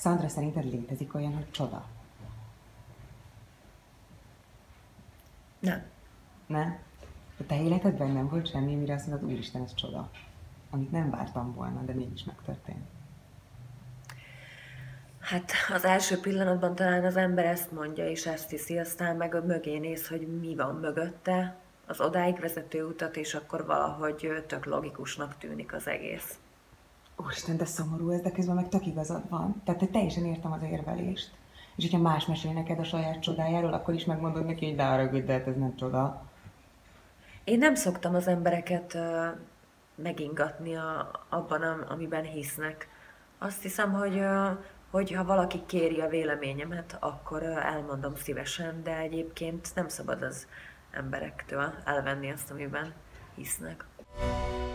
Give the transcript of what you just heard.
Szandra, szerinted létezik olyan, hogy csoda? Nem. Nem? A te életedben nem volt semmi, mire azt mondod, úristen, ez csoda. Amit nem vártam volna, de mégis megtörtént. Hát az első pillanatban talán az ember ezt mondja, és ezt hiszi, aztán meg mögé néz, hogy mi van mögötte, az odáig vezető utat, és akkor valahogy tök logikusnak tűnik az egész. Úristen, de szomorú ez, de közben meg tök igazad van. Tehát hogy teljesen értem az érvelést. És hogyha más mesél neked a saját csodájáról, akkor is megmondod neki, hogy de haragudj, de hát ez nem csoda. Én nem szoktam az embereket megingatni abban, amiben hisznek. Azt hiszem, hogy ha valaki kéri a véleményemet, akkor elmondom szívesen, de egyébként nem szabad az emberektől elvenni azt, amiben hisznek.